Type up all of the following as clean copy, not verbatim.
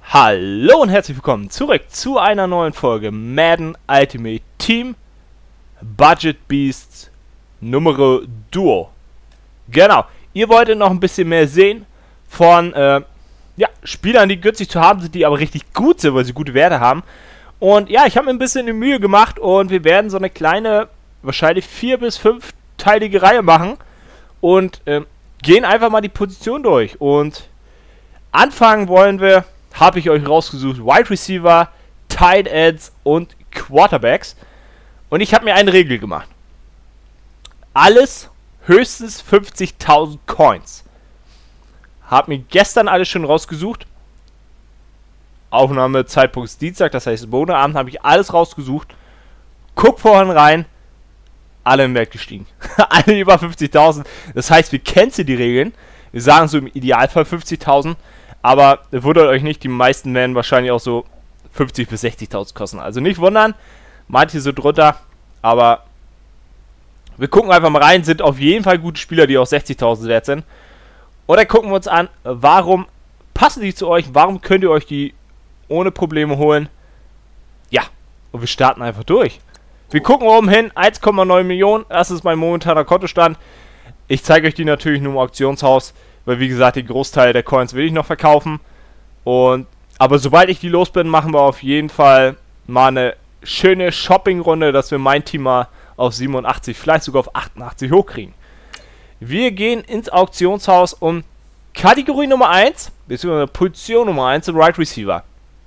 Hallo und herzlich willkommen zurück zu einer neuen Folge Madden Ultimate Team Budget Beasts Numero Duo. Genau, ihr wolltet noch ein bisschen mehr sehen von Spielern, die günstig zu haben sind, die aber richtig gut sind, weil sie gute Werte haben. Und ja, ich habe mir ein bisschen die Mühe gemacht und wir werden so eine kleine, wahrscheinlich 4- bis 5-teilige Reihe machen und gehen einfach mal die Position durch. Und anfangen wollen wir, habe ich euch rausgesucht, Wide Receiver, Tight Ends und Quarterbacks. Und ich habe mir eine Regel gemacht. Alles höchstens 50.000 Coins. Habe mir gestern alles schon rausgesucht. Aufnahmezeitpunkt ist Dienstag, das heißt Montagabend habe ich alles rausgesucht. Guck vorhin rein. Alle im Wert gestiegen. Alle über 50.000. Das heißt, wir kennen die Regeln. Wir sagen so im Idealfall 50.000. Aber wundert euch nicht, die meisten werden wahrscheinlich auch so 50.000 bis 60.000 kosten. Also nicht wundern, manche so drunter, aber wir gucken einfach mal rein, sind auf jeden Fall gute Spieler, die auch 60.000 wert sind. Und dann gucken wir uns an, warum passen die zu euch, warum könnt ihr euch die ohne Probleme holen. Ja, und wir starten einfach durch. Wir gucken oben hin, 1,9 Millionen, das ist mein momentaner Kontostand. Ich zeige euch die natürlich nur im Auktionshaus. Weil, wie gesagt, den Großteil der Coins will ich noch verkaufen. Aber sobald ich die los bin, machen wir auf jeden Fall mal eine schöne Shopping-Runde, dass wir mein Team mal auf 87, vielleicht sogar auf 88 hochkriegen. Wir gehen ins Auktionshaus um Kategorie Nummer 1, beziehungsweise Position Nummer 1, Right Receiver.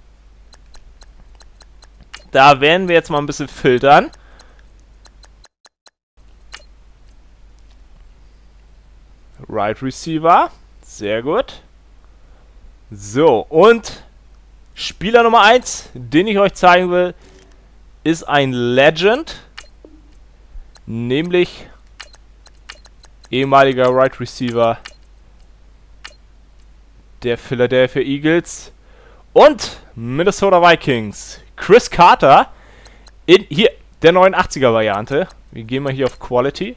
Da werden wir jetzt mal ein bisschen filtern. Right Receiver. Sehr gut. So, und Spieler Nummer 1, den ich euch zeigen will, ist ein Legend. Nämlich ehemaliger Right Receiver der Philadelphia Eagles und Minnesota Vikings. Chris Carter in hier der 89er Variante. Wir gehen mal hier auf Quality.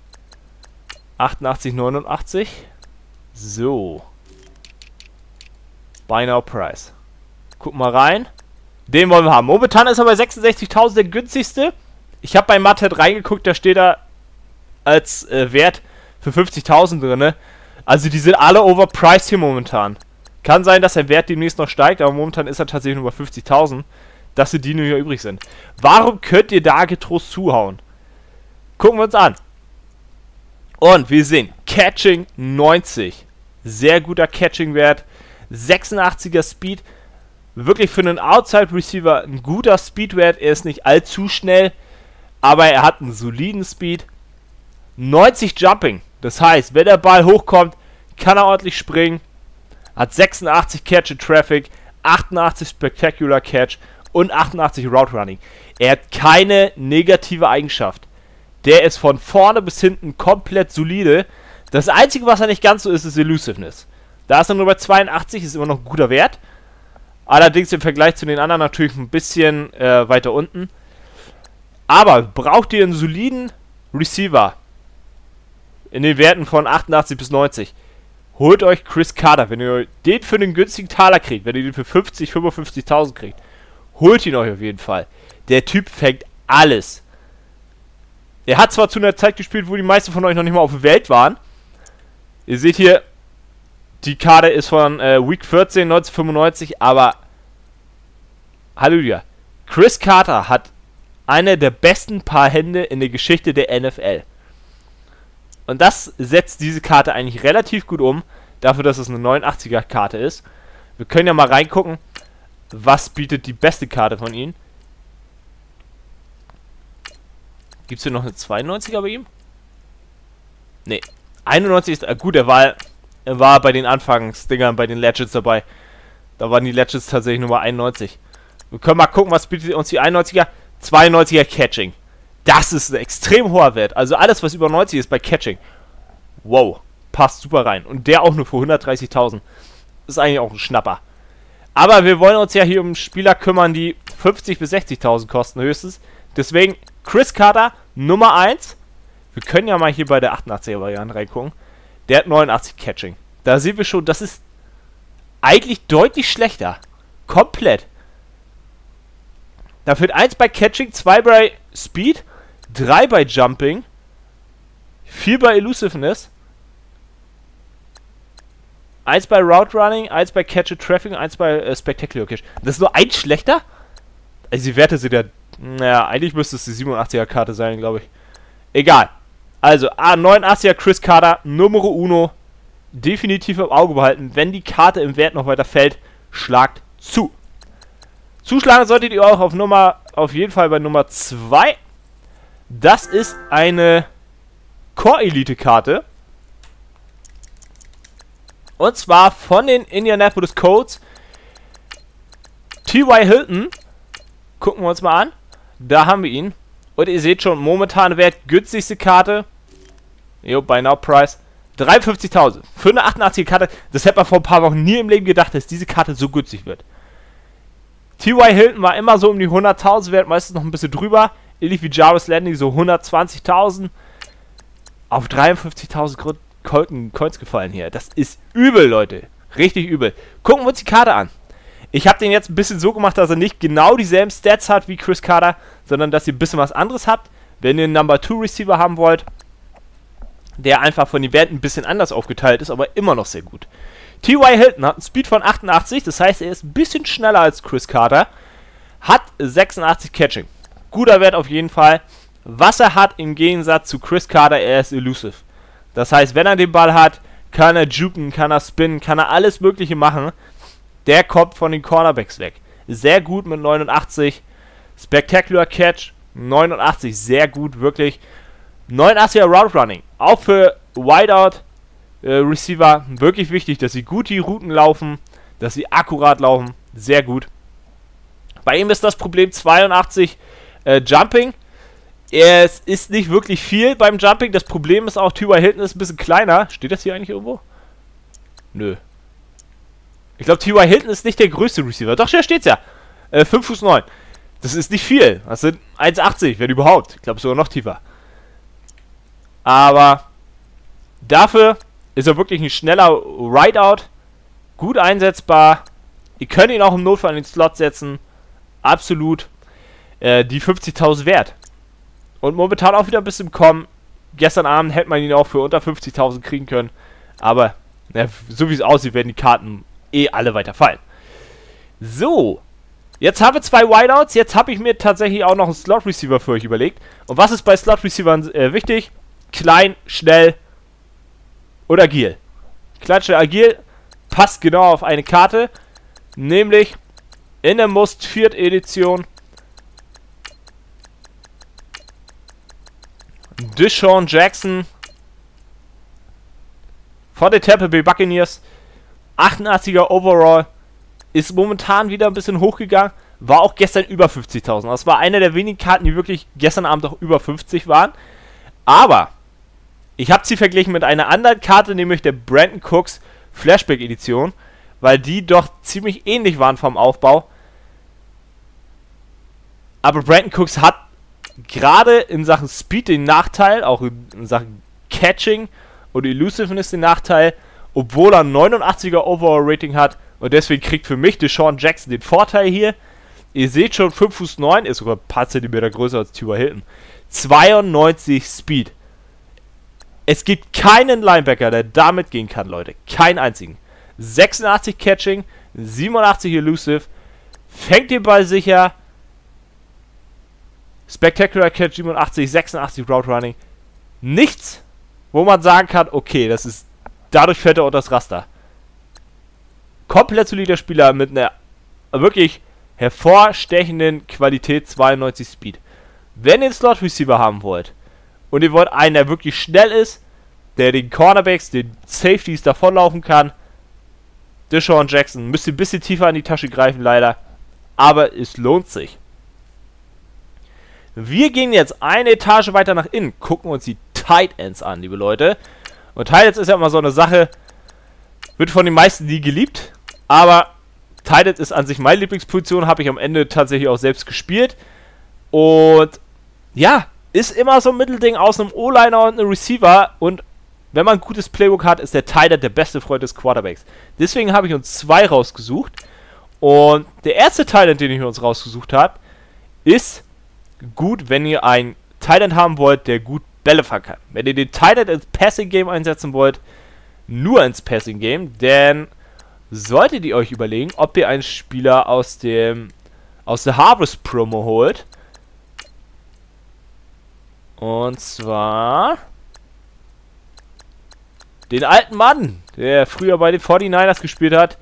88, 89. So. Buy Now Price. Guck mal rein. Den wollen wir haben. Momentan ist er bei 66.000 der günstigste. Ich habe bei Matted reingeguckt, da steht er als Wert für 50.000 drin. Also die sind alle overpriced hier momentan. Kann sein, dass der Wert demnächst noch steigt, aber momentan ist er tatsächlich nur bei 50.000. Dass die nur hier übrig sind. Warum könnt ihr da getrost zuhauen? Gucken wir uns an. Und wir sehen, Catching 90. Sehr guter Catching-Wert. 86er Speed. Wirklich für einen Outside-Receiver ein guter Speed-Wert. Er ist nicht allzu schnell, aber er hat einen soliden Speed. 90 Jumping. Das heißt, wenn der Ball hochkommt, kann er ordentlich springen. Hat 86 Catch-in-Traffic, 88 Spectacular Catch und 88 Route Running. Er hat keine negative Eigenschaft. Der ist von vorne bis hinten komplett solide. Das Einzige, was er nicht ganz so ist, ist Elusiveness. Da ist er nur bei 82, ist immer noch ein guter Wert. Allerdings im Vergleich zu den anderen natürlich ein bisschen weiter unten. Aber braucht ihr einen soliden Receiver in den Werten von 88 bis 90, holt euch Chris Carter. Wenn ihr den für einen günstigen Taler kriegt, wenn ihr den für 50, 55.000 kriegt, holt ihn euch auf jeden Fall. Der Typ fängt alles. Er hat zwar zu einer Zeit gespielt, wo die meisten von euch noch nicht mal auf der Welt waren. Ihr seht hier, die Karte ist von Week 14, 1995, aber Halleluja. Chris Carter hat eine der besten paar Hände in der Geschichte der NFL. Und das setzt diese Karte eigentlich relativ gut um, dafür, dass es eine 89er Karte ist. Wir können ja mal reingucken, was bietet die beste Karte von ihnen. Gibt es hier noch eine 92er bei ihm? Ne, 91 ist... gut, er war bei den Anfangsdingern, bei den Legends dabei. Da waren die Legends tatsächlich Nummer 91. Wir können mal gucken, was bietet uns die 91er. 92er Catching. Das ist ein extrem hoher Wert. Also alles, was über 90 ist bei Catching. Wow, passt super rein. Und der auch nur für 130.000. Ist eigentlich auch ein Schnapper. Aber wir wollen uns ja hier um Spieler kümmern, die 50.000 bis 60.000 kosten höchstens. Deswegen Chris Carter, Nummer 1. Wir können ja mal hier bei der 88er Variante reingucken. Der hat 89 Catching. Da sehen wir schon, das ist eigentlich deutlich schlechter. Komplett. Da fehlt 1 bei Catching, 2 bei Speed, 3 bei Jumping, 4 bei Elusiveness, 1 bei Route Running, 1 bei Catch and Traffic, 1 bei Spectacular Catch. Das ist nur ein schlechter? Also die Werte sind ja... Naja, eigentlich müsste es die 87er Karte sein, glaube ich. Egal. Also, 89er Chris Carter, Numero Uno. Definitiv im Auge behalten. Wenn die Karte im Wert noch weiter fällt, schlagt zu. Zuschlagen solltet ihr auch auf jeden Fall bei Nummer 2. Das ist eine Core-Elite-Karte. Und zwar von den Indianapolis Colts. T.Y. Hilton. Gucken wir uns mal an. Da haben wir ihn. Und ihr seht schon, momentan Wert, günstigste Karte. Jo, Buy Now Price. 53.000. Für eine 88er Karte. Das hätte man vor ein paar Wochen nie im Leben gedacht, dass diese Karte so günstig wird. T.Y. Hilton war immer so um die 100.000 wert, meistens noch ein bisschen drüber. Ähnlich wie Jarvis Landry, so 120.000. Auf 53.000 Coins gefallen hier. Das ist übel, Leute. Richtig übel. Gucken wir uns die Karte an. Ich habe den jetzt ein bisschen so gemacht, dass er nicht genau dieselben Stats hat wie Chris Carter, sondern dass ihr ein bisschen was anderes habt. Wenn ihr einen Number 2 Receiver haben wollt, der einfach von den Werten ein bisschen anders aufgeteilt ist, aber immer noch sehr gut. T.Y. Hilton hat einen Speed von 88, das heißt, er ist ein bisschen schneller als Chris Carter. Hat 86 Catching. Guter Wert auf jeden Fall. Was er hat im Gegensatz zu Chris Carter, er ist elusive. Das heißt, wenn er den Ball hat, kann er juken, kann er spinnen, kann er alles Mögliche machen. Der kommt von den Cornerbacks weg. Sehr gut mit 89. Spectacular Catch, 89, sehr gut, wirklich. 89er Route Running, auch für Wideout Receiver wirklich wichtig, dass sie gut die Routen laufen, dass sie akkurat laufen, sehr gut. Bei ihm ist das Problem 82 Jumping. Es ist nicht wirklich viel beim Jumping, das Problem ist auch, T.Y. Hilton ist ein bisschen kleiner. Steht das hier eigentlich irgendwo? Nö. Ich glaube, T.Y. Hilton ist nicht der größte Receiver. Doch, hier steht's ja. 5 Fuß 9. Das ist nicht viel. Das sind 1,80, wenn überhaupt. Ich glaube, sogar noch tiefer. Aber dafür ist er wirklich ein schneller Rideout. Gut einsetzbar. Ihr könnt ihn auch im Notfall in den Slot setzen. Absolut die 50.000 wert. Und momentan auch wieder ein bisschen im Kommen. Gestern Abend hätte man ihn auch für unter 50.000 kriegen können. Aber so wie es aussieht, werden die Karten alle weiter fallen. So. Jetzt haben wir 2 Wideouts. Jetzt habe ich mir tatsächlich auch noch einen Slot-Receiver für euch überlegt. Und was ist bei Slot-Receivern wichtig? Klein, schnell und agil. Klein, schnell, agil passt genau auf eine Karte. Nämlich in der Most 4. Edition DeSean Jackson von den Tampa Bay Buccaneers. 88er Overall. Ist momentan wieder ein bisschen hochgegangen. War auch gestern über 50.000. Das war eine der wenigen Karten, die wirklich gestern Abend auch über 50 waren. Aber ich habe sie verglichen mit einer anderen Karte, nämlich der Brandon Cooks Flashback Edition, weil die doch ziemlich ähnlich waren vom Aufbau. Aber Brandon Cooks hat gerade in Sachen Speed den Nachteil, auch in Sachen Catching und Elusiveness den Nachteil, obwohl er 89er Overall Rating hat, und deswegen kriegt für mich DeSean Jackson den Vorteil hier. Ihr seht schon, 5 Fuß 9, ist sogar ein paar Zentimeter größer als T.Y. Hilton. 92 Speed. Es gibt keinen Linebacker, der damit gehen kann, Leute. Keinen einzigen. 86 Catching, 87 Elusive, fängt den Ball sicher. Spectacular Catch 87, 86 Route Running. Nichts, wo man sagen kann, okay, das ist, dadurch fällt er unter das Raster. Komplett solider Spieler mit einer wirklich hervorstechenden Qualität, 92 Speed. Wenn ihr einen Slot Receiver haben wollt und ihr wollt einen, der wirklich schnell ist, der den Cornerbacks, den Safeties davonlaufen kann, DeSean Jackson, müsst ihr ein bisschen tiefer in die Tasche greifen, leider, aber es lohnt sich. Wir gehen jetzt eine Etage weiter nach innen, gucken uns die Tight Ends an, liebe Leute. Und Tight Ends ist ja immer so eine Sache, wird von den meisten nie geliebt, aber Tight End ist an sich meine Lieblingsposition, habe ich am Ende tatsächlich auch selbst gespielt. Und ja, ist immer so ein Mittelding aus einem O-Liner und einem Receiver. Und wenn man ein gutes Playbook hat, ist der Tight End der beste Freund des Quarterbacks. Deswegen habe ich uns 2 rausgesucht. Und der erste Tight den ich uns rausgesucht habe, ist gut, wenn ihr einen Tight haben wollt, der gut Bälle fangen kann. Wenn ihr den Tight ins Passing Game einsetzen wollt, nur ins Passing Game, denn solltet ihr euch überlegen, ob ihr einen Spieler aus der Harvest Promo holt. Und zwar den alten Mann, der früher bei den 49ers gespielt hat,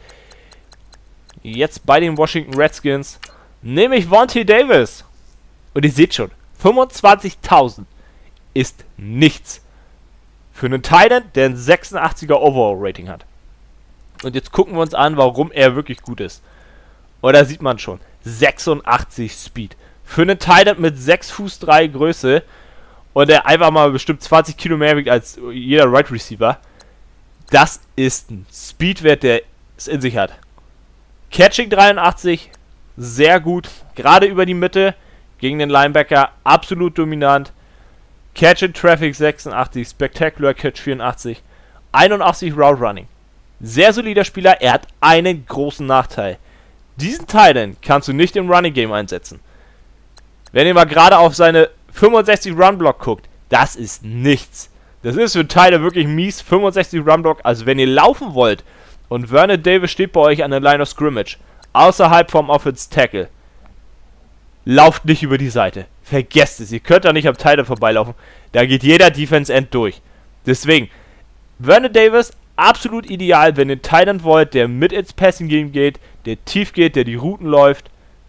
jetzt bei den Washington Redskins, nämlich Vontae Davis. Und ihr seht schon, 25.000 ist nichts für einen Tight End, der ein 86er Overall Rating hat. Und jetzt gucken wir uns an, warum er wirklich gut ist. Und da sieht man schon, 86 Speed. Für einen Tight End mit 6 Fuß 3 Größe und der einfach mal bestimmt 20 Kilo mehr wiegt als jeder Right Receiver. Das ist ein Speedwert, der es in sich hat. Catching 83, sehr gut. Gerade über die Mitte gegen den Linebacker, absolut dominant. Catch in Traffic 86, Spectacular Catch 84, 81 Route Running. Sehr solider Spieler, er hat einen großen Nachteil. Diesen Tight End kannst du nicht im Running Game einsetzen. Wenn ihr mal gerade auf seine 65 Run Block guckt, das ist nichts. Das ist für einen Tight End wirklich mies, 65 Run Block. Also wenn ihr laufen wollt und Vernon Davis steht bei euch an der Line of Scrimmage, außerhalb vom Offense Tackle, lauft nicht über die Seite. Vergesst es, ihr könnt da nicht am Tight End vorbeilaufen. Da geht jeder Defense End durch. Deswegen, Vernon Davis, absolut ideal, wenn ihr einen Tight End wollt, der mit ins Passing Game geht, der tief geht, der die Routen läuft.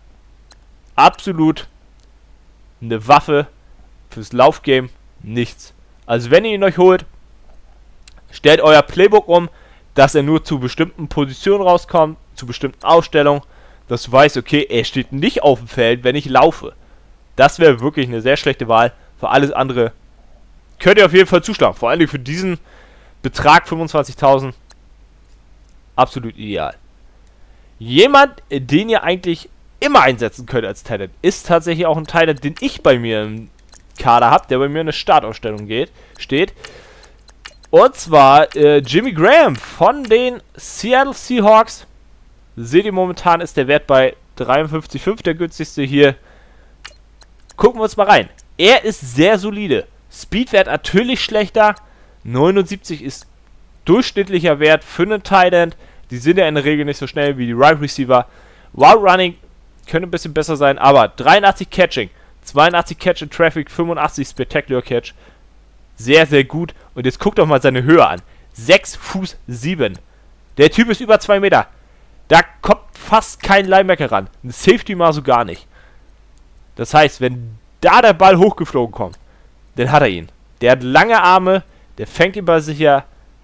Absolut eine Waffe fürs Laufgame, nichts. Also wenn ihr ihn euch holt, stellt euer Playbook um, dass er nur zu bestimmten Positionen rauskommt, zu bestimmten Aufstellungen, dass du weißt, okay, er steht nicht auf dem Feld, wenn ich laufe. Das wäre wirklich eine sehr schlechte Wahl. Für alles andere könnt ihr auf jeden Fall zuschlagen. Vor allem für diesen Betrag 25.000 absolut ideal. Jemand, den ihr eigentlich immer einsetzen könnt als Tight End, ist tatsächlich auch ein Tight End, den ich bei mir im Kader habe, der bei mir in der Startausstellung steht. Und zwar Jimmy Graham von den Seattle Seahawks. Seht ihr, momentan ist der Wert bei 53,5, der günstigste hier. Gucken wir uns mal rein. Er ist sehr solide. Speedwert natürlich schlechter. 79 ist durchschnittlicher Wert für einen Tight End. Die sind ja in der Regel nicht so schnell wie die Right Receiver. Route Running könnte ein bisschen besser sein, aber 83 Catching, 82 Catch in Traffic, 85 Spectacular Catch. Sehr, sehr gut. Und jetzt guckt doch mal seine Höhe an. 6 Fuß 7. Der Typ ist über 2 Meter. Da kommt fast kein Linebacker ran. Ein Safety mal so gar nicht. Das heißt, wenn da der Ball hochgeflogen kommt, dann hat er ihn. Der hat lange Arme, der fängt ihn bei sich ja.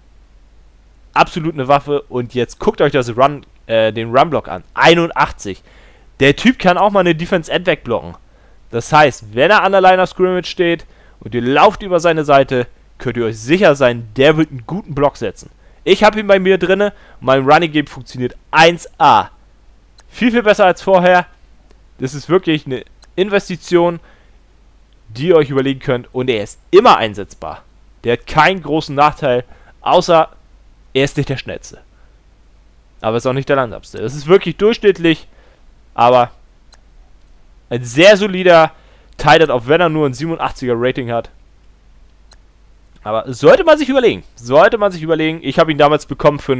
Absolut eine Waffe. Und jetzt guckt euch den Run-Block an. 81. Der Typ kann auch mal eine Defense-End wegblocken. Das heißt, wenn er an der Line of Scrimmage steht und ihr lauft über seine Seite, könnt ihr euch sicher sein, der wird einen guten Block setzen. Ich habe ihn bei mir drinne und mein Running Game funktioniert 1A. Viel, viel besser als vorher. Das ist wirklich eine Investition, die ihr euch überlegen könnt, und er ist immer einsetzbar. Der hat keinen großen Nachteil, außer er ist nicht der schnellste. Aber ist auch nicht der langsamste. Das ist wirklich durchschnittlich, aber ein sehr solider Tight End, auch wenn er nur ein 87er Rating hat. Aber sollte man sich überlegen. Ich habe ihn damals bekommen für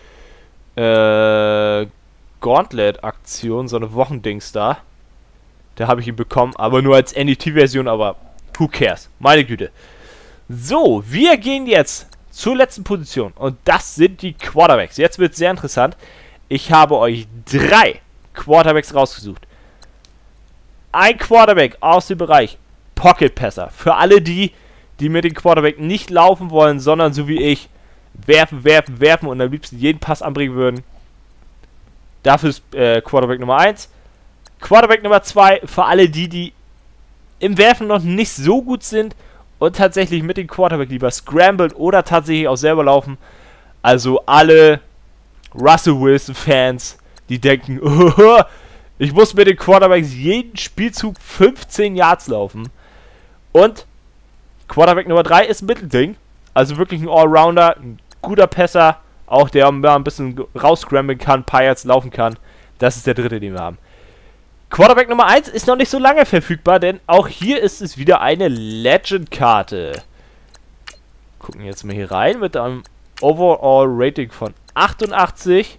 eine Gauntlet-Aktion, so eine Wochendings da. Da habe ich ihn bekommen, aber nur als NET-Version, aber who cares? Meine Güte. So, wir gehen jetzt zur letzten Position und das sind die Quarterbacks. Jetzt wird es sehr interessant. Ich habe euch 3 Quarterbacks rausgesucht. Ein Quarterback aus dem Bereich Pocket Passer. Für alle die mit dem Quarterback nicht laufen wollen, sondern so wie ich werfen und am liebsten jeden Pass anbringen würden. Dafür ist Quarterback Nummer 1. Quarterback Nummer 2 für alle die im Werfen noch nicht so gut sind und tatsächlich mit dem Quarterback lieber scrambled oder tatsächlich auch selber laufen. Also alle Russell Wilson Fans, die denken, oh, ich muss mit den Quarterbacks jeden Spielzug 15 Yards laufen. Und Quarterback Nummer 3 ist ein Mittelding. Also wirklich ein Allrounder, ein guter Passer, auch der mal ein bisschen rausscramblen kann, ein paar Yards laufen kann. Das ist der dritte, den wir haben. Quarterback Nummer 1 ist noch nicht so lange verfügbar, denn auch hier ist es wieder eine Legend-Karte. Gucken jetzt mal hier rein mit einem Overall-Rating von 88.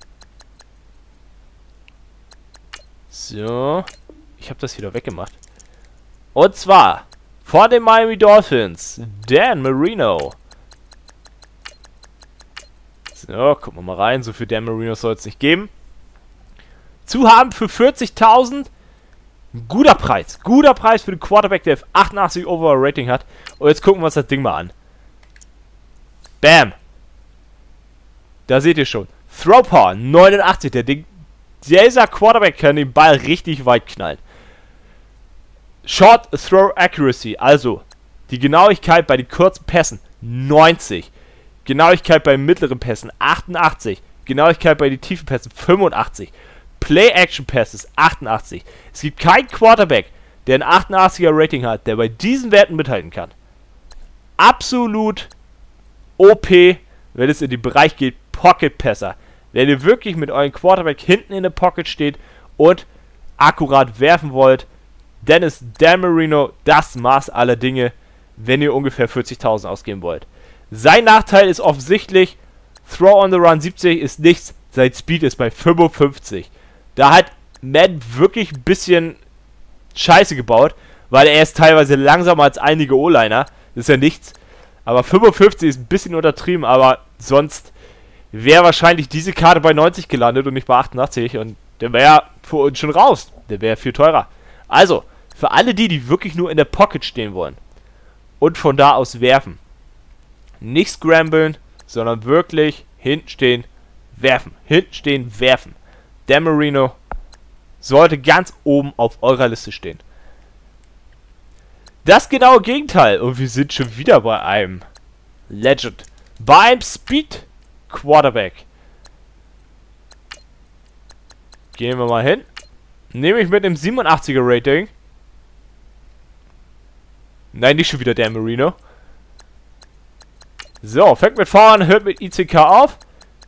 So. Ich habe das wieder weggemacht. Und zwar von den Miami Dolphins, Dan Marino. So, gucken wir mal rein. So viel Dan Marino soll es nicht geben. Zu haben für 40.000. Guter Preis. Guter Preis für den Quarterback, der 88 Overall Rating hat. Und jetzt gucken wir uns das Ding mal an. Bam. Da seht ihr schon. Throw Power 89. Dieser Quarterback kann den Ball richtig weit knallen. Short Throw Accuracy, also die Genauigkeit bei den kurzen Pässen 90. Genauigkeit bei mittleren Pässen 88. Genauigkeit bei den tiefen Pässen 85. Play-Action-Passes 88. Es gibt keinen Quarterback, der ein 88er Rating hat, der bei diesen Werten mithalten kann. Absolut OP, wenn es in den Bereich geht, Pocket-Passer. Wenn ihr wirklich mit eurem Quarterback hinten in der Pocket steht und akkurat werfen wollt, dann ist Dan Marino das Maß aller Dinge, wenn ihr ungefähr 40.000 ausgeben wollt. Sein Nachteil ist offensichtlich, Throw on the Run 70 ist nichts, sein Speed ist bei 55. Da hat Madden wirklich ein bisschen Scheiße gebaut, weil er ist teilweise langsamer als einige O-Liner. Das ist ja nichts. Aber 55 ist ein bisschen untertrieben, aber sonst wäre wahrscheinlich diese Karte bei 90 gelandet und nicht bei 88. Und der wäre ja für uns schon raus. Der wäre viel teurer. Also, für alle die wirklich nur in der Pocket stehen wollen und von da aus werfen. Nicht scramblen, sondern wirklich hinten stehen, werfen. Hinten stehen, werfen. Dan Marino sollte ganz oben auf eurer Liste stehen. Das genaue Gegenteil. Und wir sind schon wieder bei einem Legend. Beim Speed Quarterback. Gehen wir mal hin. Nehme ich mit dem 87er Rating. Nein, nicht schon wieder Dan Marino. So, fängt mit V an, hört mit ICK auf.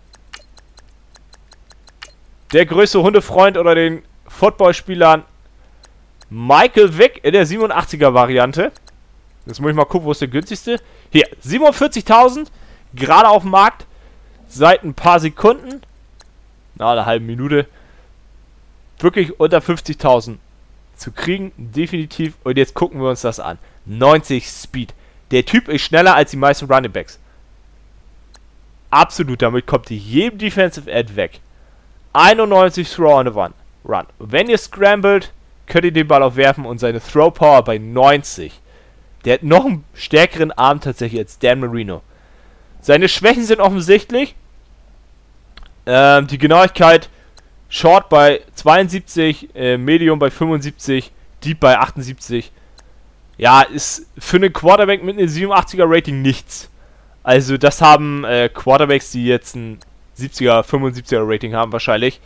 Der größte Hundefreund oder den Footballspielern Michael Vick in der 87er Variante. Jetzt muss ich mal gucken, wo ist der günstigste. Hier, 47.000. Gerade auf dem Markt. Seit ein paar Sekunden. Na, eine halbe Minute. Wirklich unter 50.000 zu kriegen. Definitiv. Und jetzt gucken wir uns das an. 90 Speed. Der Typ ist schneller als die meisten Running Backs. Absolut. Damit kommt ihr jedem Defensive End weg. 91 Throw on the Run. Und wenn ihr scrambled, könnt ihr den Ball auch werfen und seine Throw Power bei 90. Der hat noch einen stärkeren Arm tatsächlich als Dan Marino. Seine Schwächen sind offensichtlich. Die Genauigkeit Short bei 72, Medium bei 75, Deep bei 78. Ja, ist für einen Quarterback mit einem 87er Rating nichts. Also das haben Quarterbacks, die jetzt ein 70er, 75er Rating haben wahrscheinlich.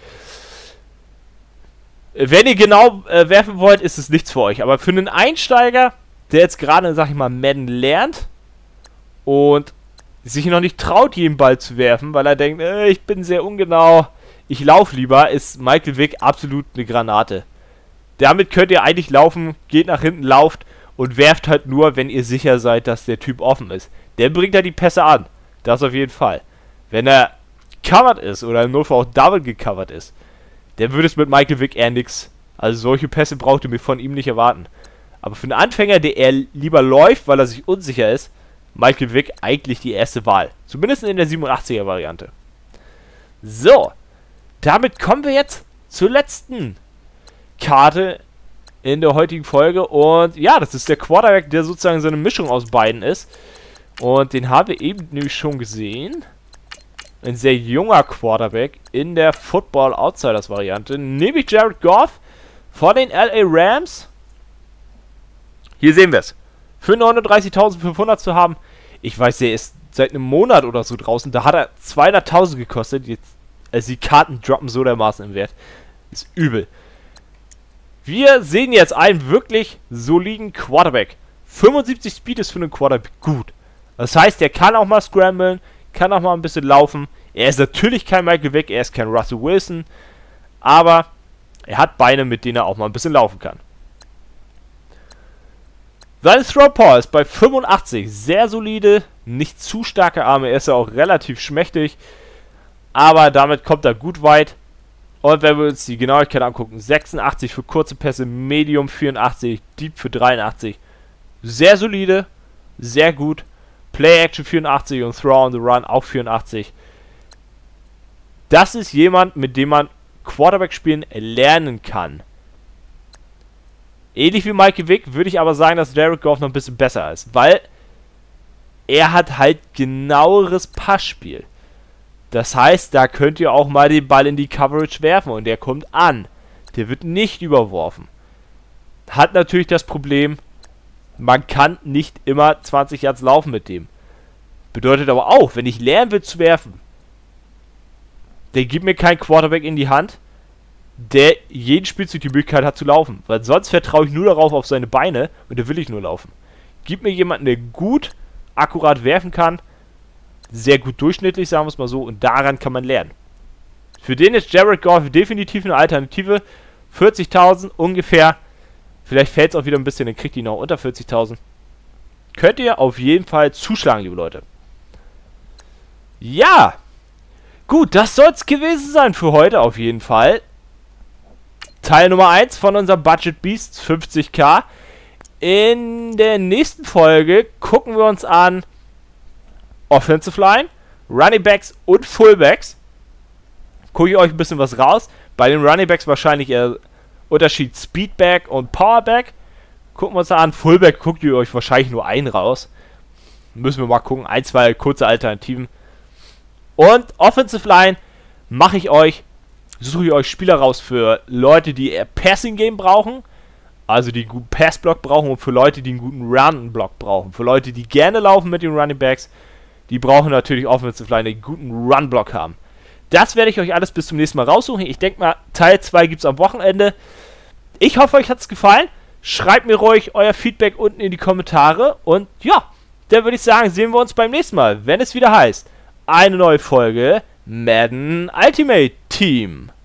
Wenn ihr genau werfen wollt, ist es nichts für euch. Aber für einen Einsteiger, der jetzt gerade, sag ich mal, Madden lernt und sich noch nicht traut, jeden Ball zu werfen, weil er denkt, ich bin sehr ungenau, ich laufe lieber, ist Michael Vick absolut eine Granate. Damit könnt ihr eigentlich laufen, geht nach hinten, lauft und werft halt nur, wenn ihr sicher seid, dass der Typ offen ist. Der bringt ja die Pässe an. Das auf jeden Fall. Wenn er covered ist oder im Notfall auch double gecovert ist, dann würde es mit Michael Vick eher nix. Also solche Pässe braucht ihr mir von ihm nicht erwarten. Aber für einen Anfänger, der eher lieber läuft, weil er sich unsicher ist, Michael Vick eigentlich die erste Wahl. Zumindest in der 87er Variante. So. Damit kommen wir jetzt zur letzten Karte in der heutigen Folge. Und ja, das ist der Quarterback, der sozusagen so eine Mischung aus beiden ist. Und den haben wir eben nämlich schon gesehen. Ein sehr junger Quarterback in der Football Outsiders Variante. Nämlich Jared Goff von den LA Rams. Hier sehen wir es. Für 39.500 zu haben. Ich weiß, der ist seit einem Monat oder so draußen. Da hat er 200.000 gekostet. Jetzt, also die Karten droppen so dermaßen im Wert. Ist übel. Wir sehen jetzt einen wirklich soliden Quarterback. 75 Speed ist für einen Quarterback gut. Das heißt, er kann auch mal scramblen, kann auch mal ein bisschen laufen. Er ist natürlich kein Michael Vick, er ist kein Russell Wilson. Aber Er hat Beine, mit denen er auch mal ein bisschen laufen kann. Seine Throw Power ist bei 85. Sehr solide. Nicht zu starke Arme. Er ist ja auch relativ schmächtig. Aber damit kommt er gut weit. Und wenn wir uns die Genauigkeit angucken, 86 für kurze Pässe, Medium 84, Deep für 83. Sehr solide, sehr gut. Play Action 84 und Throw on the Run auch 84. Das ist jemand, mit dem man Quarterback spielen lernen kann. Ähnlich wie Mikey Vick würde ich aber sagen, dass Jared Goff noch ein bisschen besser ist, weil er hat halt genaueres Passspiel. Das heißt, da könnt ihr auch mal den Ball in die Coverage werfen und der kommt an. Der wird nicht überworfen. Hat natürlich das Problem, man kann nicht immer 20 Yards laufen mit dem. Bedeutet aber auch, wenn ich lernen will zu werfen, der gibt mir keinen Quarterback in die Hand, der jeden Spielzug die Möglichkeit hat zu laufen. Weil sonst vertraue ich nur darauf auf seine Beine und der will ich nur laufen. Gib mir jemanden, der gut, akkurat werfen kann, sehr gut durchschnittlich, sagen wir es mal so, und daran kann man lernen. Für den ist Jared Goff definitiv eine Alternative. 40.000 ungefähr. Vielleicht fällt es auch wieder ein bisschen, dann kriegt ihr noch unter 40.000. Könnt ihr auf jeden Fall zuschlagen, liebe Leute. Ja, gut, das soll es gewesen sein für heute auf jeden Fall. Teil Nummer 1 von unserem Budget Beasts, 50k. In der nächsten Folge gucken wir uns an Offensive Line, Running Backs und Fullbacks. Gucke ich euch ein bisschen was raus. Bei den Running Backs wahrscheinlich eher Unterschied Speedback und Powerback. Gucken wir uns an. Fullback guckt ihr euch wahrscheinlich nur einen raus. Müssen wir mal gucken. Ein, zwei kurze Alternativen. Und Offensive Line suche ich euch Spieler raus für Leute, die eher Passing Game brauchen. Also die einen guten Passblock brauchen und für Leute, die einen guten Run-Block brauchen. Für Leute, die gerne laufen mit den Running Backs. Die brauchen natürlich Offensive Line, die einen guten Run-Block haben. Das werde ich euch alles bis zum nächsten Mal raussuchen. Ich denke mal, Teil 2 gibt es am Wochenende. Ich hoffe, euch hat es gefallen. Schreibt mir ruhig euer Feedback unten in die Kommentare. Und ja, dann würde ich sagen, sehen wir uns beim nächsten Mal, wenn es wieder heißt, eine neue Folge Madden Ultimate Team.